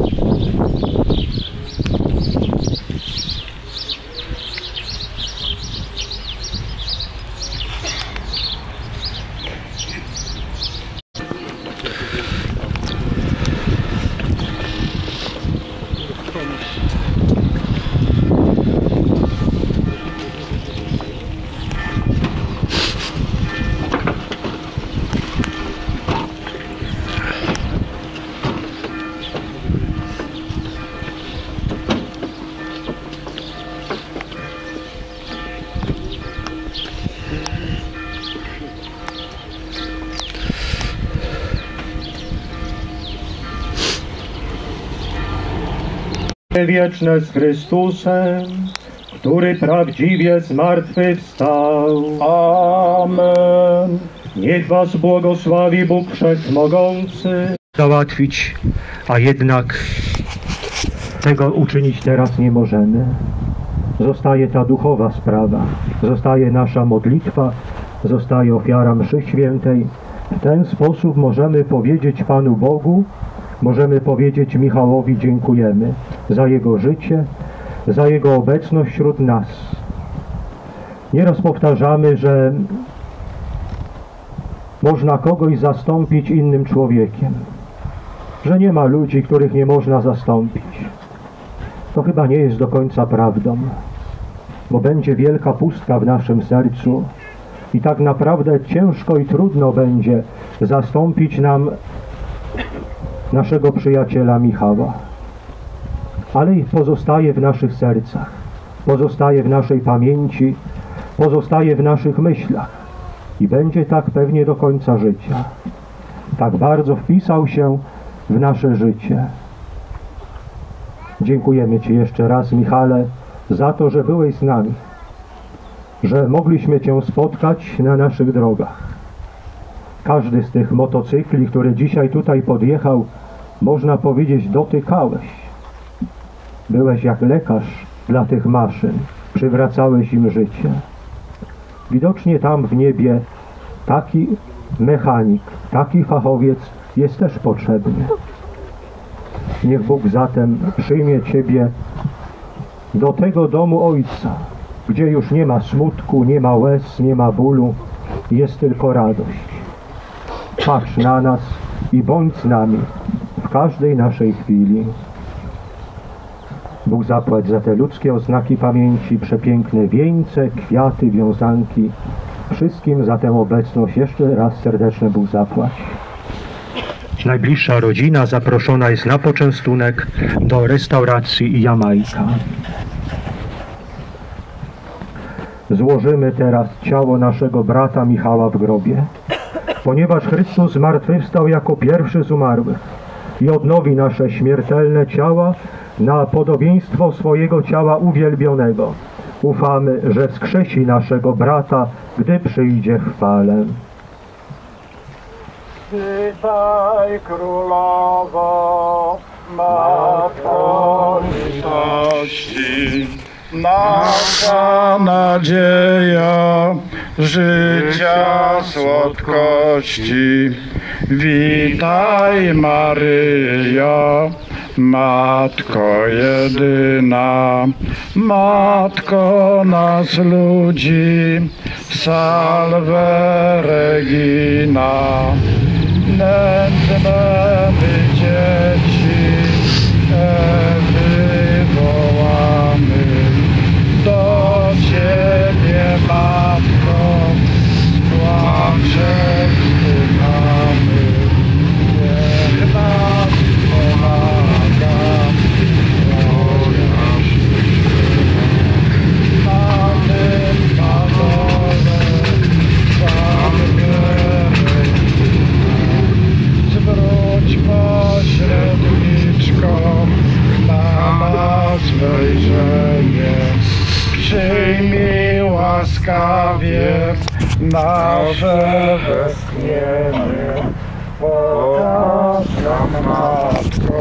Wieczne z Chrystusem, który prawdziwie zmartwychwstał. Amen. Niech was błogosławi Bóg Wszechmogący. Załatwić, a jednak tego uczynić teraz nie możemy. Zostaje ta duchowa sprawa, zostaje nasza modlitwa, zostaje ofiara mszy świętej. W ten sposób możemy powiedzieć Panu Bogu, możemy powiedzieć Michałowi dziękujemy za jego życie, za jego obecność wśród nas. Nieraz powtarzamy, że można kogoś zastąpić innym człowiekiem, że nie ma ludzi, których nie można zastąpić. To chyba nie jest do końca prawdą, bo będzie wielka pustka w naszym sercu i tak naprawdę ciężko i trudno będzie zastąpić nam naszego przyjaciela Michała. Ale pozostaje w naszych sercach, pozostaje w naszej pamięci, pozostaje w naszych myślach i będzie tak pewnie do końca życia. Tak bardzo wpisał się w nasze życie. Dziękujemy Ci jeszcze raz, Michale, za to, że byłeś z nami, że mogliśmy Cię spotkać na naszych drogach. Każdy z tych motocykli, który dzisiaj tutaj podjechał, można powiedzieć, dotykałeś. Byłeś jak lekarz dla tych maszyn, przywracałeś im życie. Widocznie tam w niebie taki mechanik, taki fachowiec jest też potrzebny. Niech Bóg zatem przyjmie Ciebie do tego domu Ojca, gdzie już nie ma smutku, nie ma łez, nie ma bólu, jest tylko radość. Patrz na nas i bądź z nami w każdej naszej chwili. Bóg zapłać za te ludzkie oznaki pamięci, przepiękne wieńce, kwiaty, wiązanki. Wszystkim za tę obecność jeszcze raz serdeczne Bóg zapłać. Najbliższa rodzina zaproszona jest na poczęstunek do restauracji Jamajka. Złożymy teraz ciało naszego brata Michała w grobie, ponieważ Chrystus zmartwychwstał jako pierwszy z umarłych i odnowi nasze śmiertelne ciała na podobieństwo swojego ciała uwielbionego. Ufamy, że wskrzesi naszego brata, gdy przyjdzie w chwale. Witaj Królowo, Matko litości, nasza nadzieja życia słodkości. Witaj Maryjo, Matko jedyna, Matko nas ludzi, Salve Regina. Nędzne my dzieci Ewy wołamy, do Ciebie Matko, płacze wzdychamy. Niech nas pomaga Twoja na tym pazole, zwróć pośredniczką na nas wejrzenie. Przyjmij łaskawie nasze westchnienie. Pokaż nam, Matko,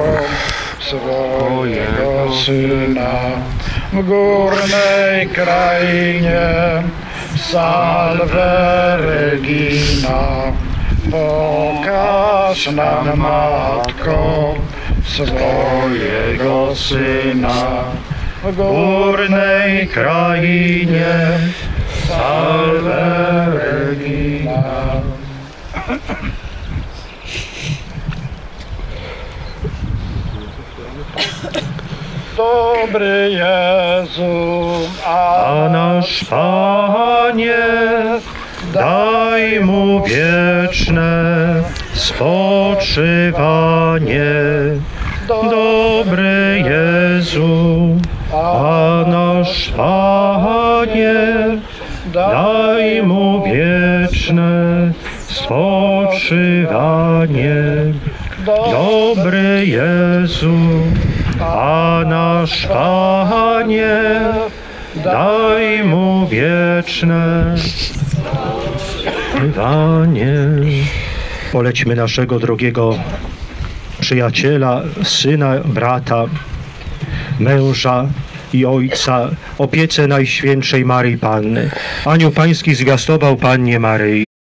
swojego Syna w górnej krainie. Salve Regina. Pokaż nam, Matko, swojego Syna w górnej krainie. Salve Regina. Dobry Jezu, a nasz Panie, daj mu wieczne spoczywanie. Dobry Jezu, a nasz Panie, daj mu wieczne spoczywanie. Dobry Jezu, a nasz Panie, daj mu wieczne spoczywanie. Polećmy naszego drogiego przyjaciela, syna, brata, męża i ojca opiece Najświętszej Maryi Panny. Anioł Pański zwiastował Pannie Maryi.